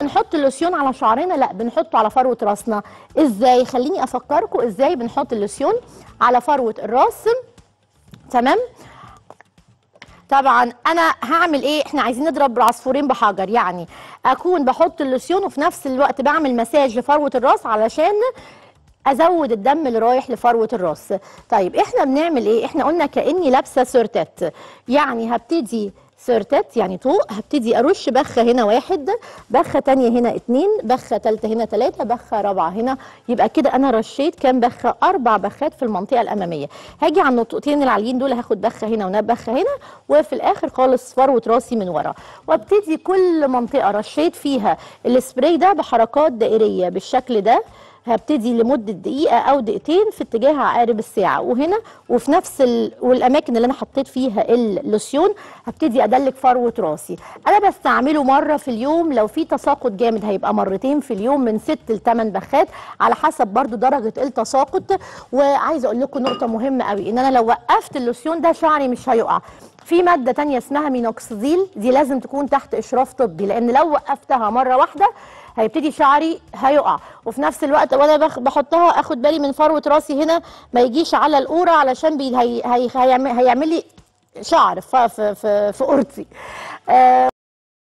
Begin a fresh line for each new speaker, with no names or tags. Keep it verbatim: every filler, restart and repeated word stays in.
بنحط اللوسيون على شعرنا؟ لا، بنحطه على فروه راسنا. ازاي؟ خليني افكركم ازاي بنحط اللوسيون على فروه الراس. تمام. طبعا انا هعمل ايه؟ احنا عايزين نضرب عصفورين بحجر، يعني اكون بحط اللوسيون وفي نفس الوقت بعمل مساج لفروه الراس علشان ازود الدم اللي رايح لفروه الراس. طيب احنا بنعمل ايه؟ احنا قلنا كاني لابسه سورتات، يعني هبتدي سورتات يعني طوق، هبتدي ارش بخه هنا واحد، بخه تانية هنا اتنين، بخه تالتة هنا تلاته، بخه رابعه هنا، يبقى كده انا رشيت كام بخه؟ اربع بخات في المنطقه الاماميه. هاجي على النقطتين العاليين دول هاخد بخه هنا وبخه هنا، وفي الاخر خالص فروه راسي من ورا، وابتدي كل منطقه رشيت فيها السبراي ده بحركات دائريه بالشكل ده. هبتدي لمده دقيقه او دقيقتين في اتجاه عقارب الساعه، وهنا وفي نفس ال... والاماكن اللي انا حطيت فيها اللوسيون هبتدي ادلك فروه راسي. انا بستعمله مره في اليوم، لو في تساقط جامد هيبقى مرتين في اليوم من ست لثمان بخات على حسب برضو درجه التساقط. وعايزه اقول لكم نقطه مهمه قوي، ان انا لو وقفت اللوسيون ده شعري مش هيقع. في ماده تانية اسمها مينوكسيديل، دي لازم تكون تحت اشراف طبي، لان لو وقفتها مره واحده هيبتدي شعري هيقع. وفي نفس الوقت وانا بحطها اخد بالي من فروه راسي هنا ما يجيش على القوره، علشان بي هي هي هيعمل, هيعمل لي شعر في في في, في قورتي. آه